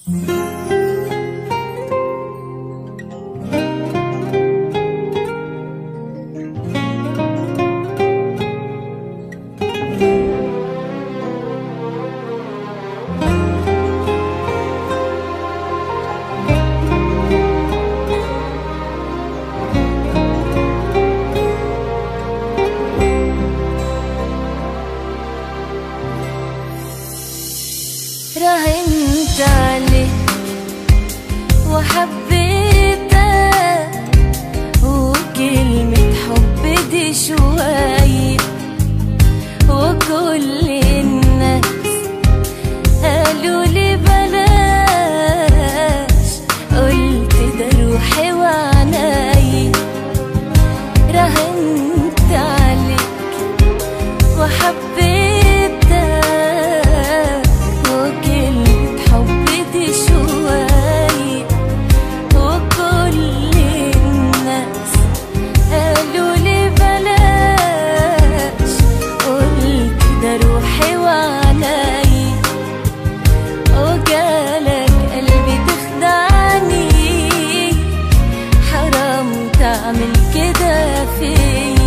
راهنت عليك وحبيتك، وكلمة حب دي شوية، وكل الناس قالوا لي بلاش، قلت ده روحي وعناي. راهنت عليك وحبيتك، تعمل كده فيا.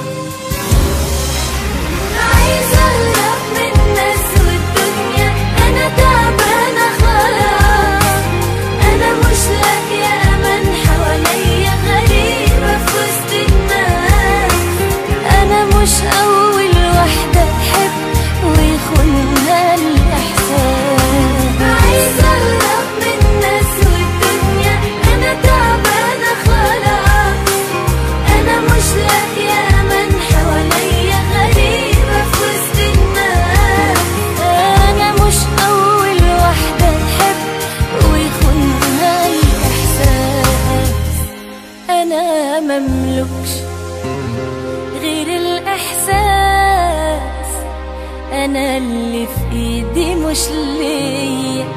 عايزة أهرب من الناس والدنيا، أنا تعبانة خلاص، أنا مش لاقية أمان حواليا، غريبة في وسط الناس، أنا مش أول واحدة تحب ويخونها الإحساس. عايزة أهرب من الناس والدنيا، أنا تعبانة خلاص، مش لاقية أمان حواليا، غريبة في وسط الناس، أنا مش أول واحدة تحب ويخونها الإحساس. أنا مملكش غير الإحساس، أنا اللي في إيدي مش ليا،